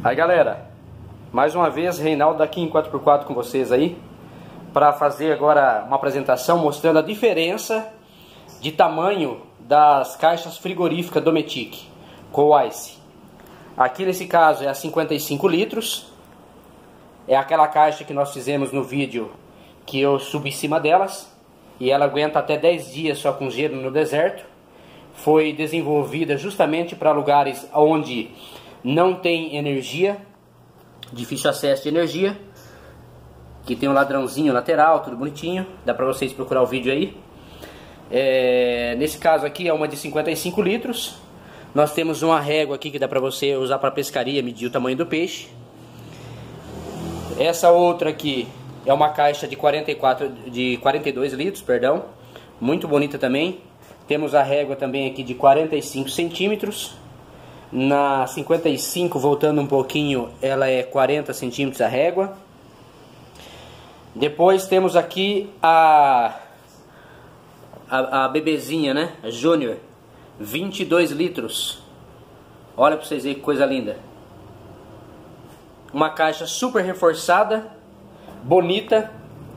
Aí galera, mais uma vez Reinaldo aqui em 4x4 com vocês aí, para fazer agora uma apresentação mostrando a diferença de tamanho das caixas frigoríficas Dometic Co-Ice. Aqui nesse caso é a 55 litros, é aquela caixa que nós fizemos no vídeo que eu subi em cima delas, e ela aguenta até 10 dias só com gelo no deserto. Foi desenvolvida justamente para lugares onde não tem energia, difícil acesso de energia. Aqui tem um ladrãozinho lateral, tudo bonitinho, dá para vocês procurar o vídeo aí. Nesse caso aqui é uma de 55 litros. Nós temos uma régua aqui que dá para você usar para pescaria, medir o tamanho do peixe. Essa outra aqui é uma caixa de 42 litros, perdão, muito bonita também. Temos a régua também aqui de 45 centímetros. Na 55, voltando um pouquinho, ela é 40 centímetros a régua. Depois temos aqui a bebezinha, né? A Júnior, 22 litros. Olha para vocês verem que coisa linda. Uma caixa super reforçada, bonita.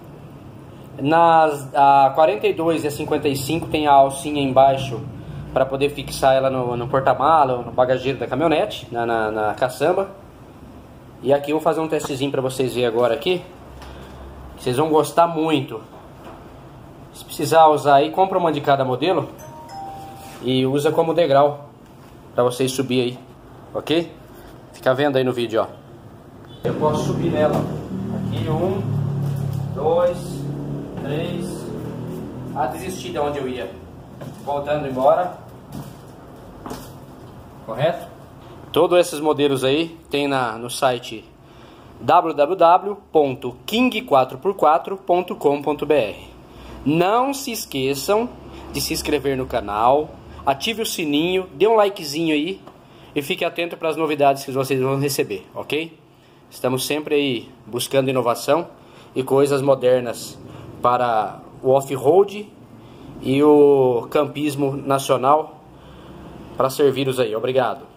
A 42 e a 55 tem a alcinha embaixo para poder fixar ela no porta-mala ou no bagageiro da caminhonete, na caçamba. E aqui eu vou fazer um testezinho para vocês verem agora aqui. Vocês vão gostar muito. Se precisar usar aí, compra uma de cada modelo e usa como degrau para vocês subir aí, ok? Fica vendo aí no vídeo, ó. Eu posso subir nela. Aqui 1, 2, 3. Desisti de onde eu ia. Voltando embora. Correto? Todos esses modelos aí tem no site www.king4x4.com.br. Não se esqueçam de se inscrever no canal, ative o sininho, dê um likezinho aí e fique atento para as novidades que vocês vão receber, ok? Estamos sempre aí buscando inovação e coisas modernas para o off-road e o campismo nacional para servi-los aí. Obrigado.